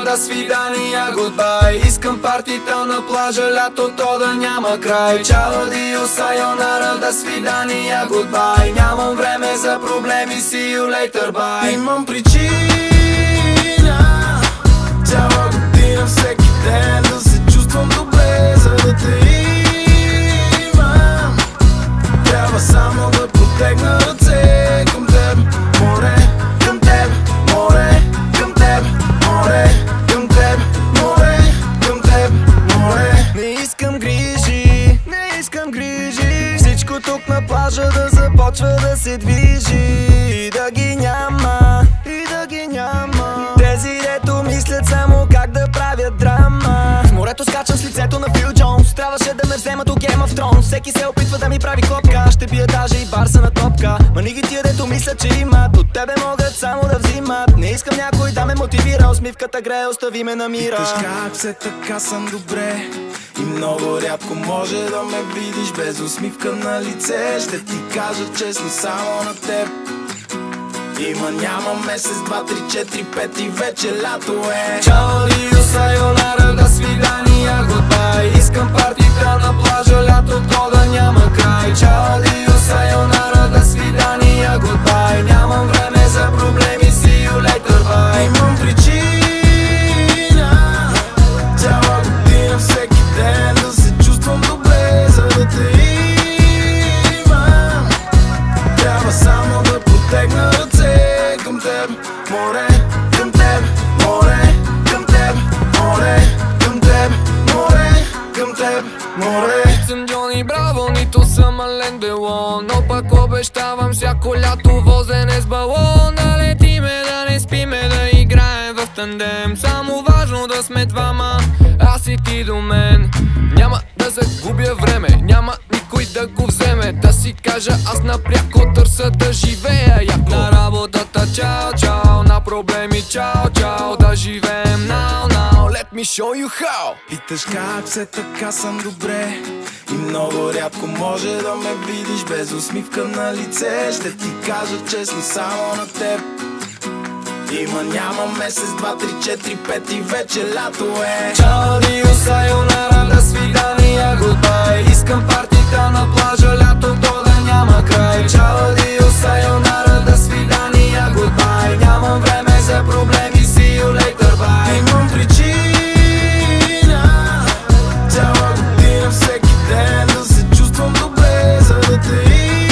народа, свидания, гудбай. Искам партита на плажа, лятото да няма край. Чао, адио, сайонара, до свидания, гудбай. Нямам време за проблеми, see you later, bye. Имам причина цяла година, всеки ден да се чувствам добре, за да те имам. Трябва само да протегна ръце към теб, море, към теб, море, към теб, море, към теб, море, към теб, море. Не искам грижи, не искам грижи. Всичко тук на плажа да започва да се движи. И да ги няма, и да ги няма тези, дето мислят само как да правят драма. В морето скачам с лицето на Фил Джонс. Трябваше да ме вземат от Game of Thrones. Всеки се опитва да ми прави клопка. Ще бия даже и барса на топка. Маниги тия, дето мислят, че имат, от тебе могат само да взимат. Не искам някой да ме мотивира. Усмивката грее, остави ме на мира. Питаш как все така съм добре и много рядко може да ме видиш без усмивка на лице. Ще ти кажа честно само на теб. Има, няма месец, 2, 3, 4, 5 и вече лято е. Чао, адио, сайонара, до свидания, гудбай. Искам партита на плажа, лятото да няма край. Чао, адио, сайонара, до свидания, гудбай. Нямам време за проблеми, see you later, bye. Имам причина цяла година, всеки ден да се чувствам добре, за да те имам. Трябва само да протегна ръце към теб, море, към теб, море, към теб, море, към теб, море, към теб, море. Нито съм Джони Браво, нито съм Ален Делон, но пък обещавам всяко лято возене с балон. Да летиме, да не спиме, да играем в тандем. Само важно да сме двама, аз и ти до мен. Няма да загубя време, няма никой да го вземе. Да си кажа аз напряко търся да живея яко. На работата чао, чао, на проблеми чао, чао. Да живеем now, now, let me show you how. Питаш как все така съм добре и много рядко може да ме видиш без усмивка на лице. Ще ти кажа честно само на теб. Има, няма месец, 2, 3, 4, 5 и вече лято е. Чао, адио, сайонара, до свидания, гудбай. Искам партита на плажа, лятото да няма край. Чао, адио, сайонара, до свидания, гудбай. Нямам време за проблеми, see you later, bye. Имам причина цяла година, всеки ден да се чувствам добре, за да те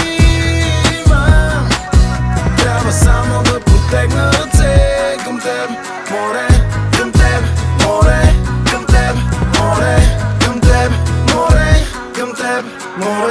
имам. Трябва само да протегна ръце към теб, море, към теб, море, към теб, море, към теб, море, към теб, море.